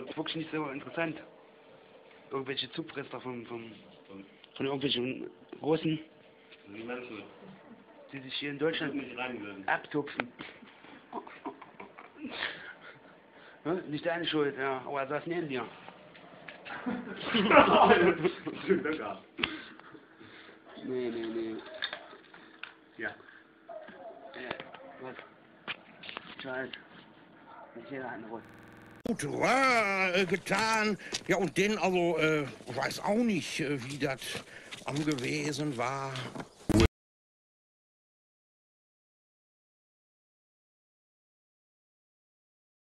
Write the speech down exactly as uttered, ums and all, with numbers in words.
wirklich nicht so interessant. Irgendwelche Zubrister von, von, von irgendwelchen Russen, Wie meinst du? die sich hier in Deutschland nicht rein würden. abtupfen. Ja, nicht deine Schuld, ja, aber er saß neben dir. Nee, nee, nee. Ja. Äh, was? Scheiße. Nicht jeder hat eine Russe. Gut, war äh, getan. Ja, und den also, äh, weiß auch nicht, äh, wie das gewesen war.